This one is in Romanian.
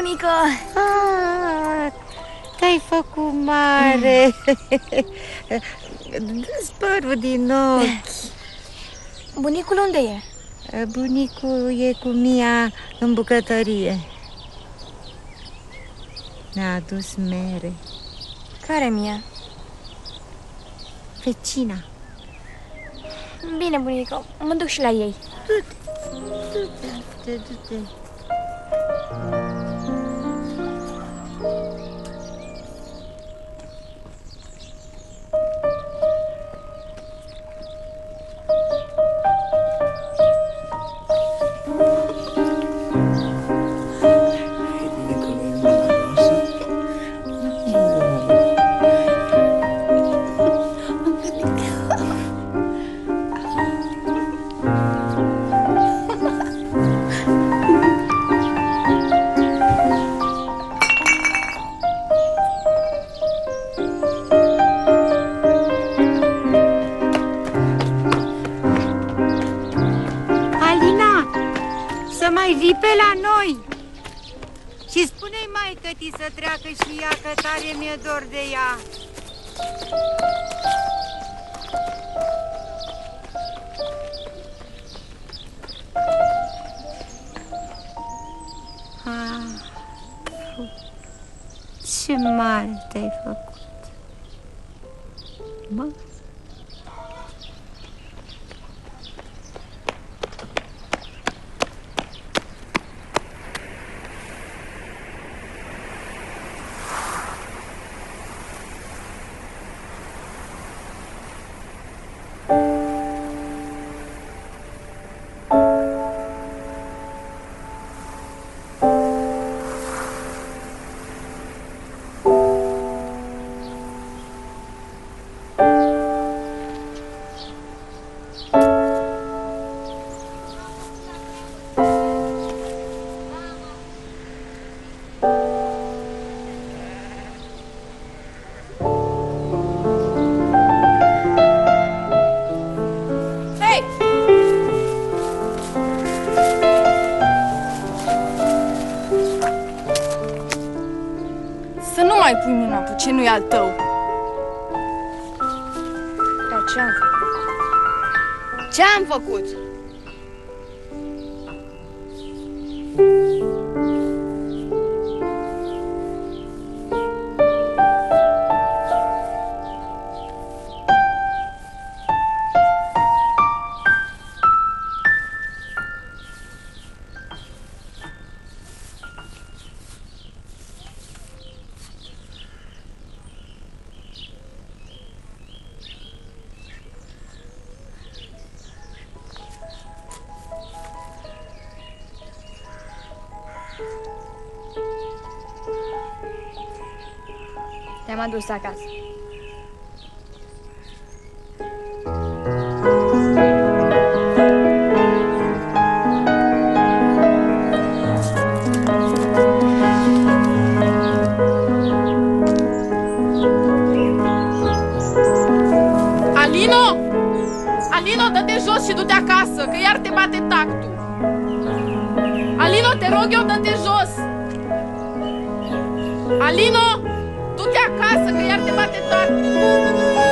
bunică! Te-ai făcut mare! Dă-ți părul din ochi! Bunicul unde e? Bunicul e cu Mia în bucătărie. Ne-a adus mere. Care Mia? Vecina. Bine, bunică, mă duc și la ei. Du-te. Vii pe la noi și spune-i maică-tii să treacă și ea, că tare mi-e dor de ea. Ce mare te-ai făcut, mă? Mai pui mâna pe ce nu-i al tău. Dar ce-am făcut? Ce-am făcut? Te-am adus acasă. Alino! Alino, dă-te jos și du-te acasă, că iar te bate tactul. Alino, te rog eu, dă-te jos. Alino! Du-te acasă, că iar te bate tactul.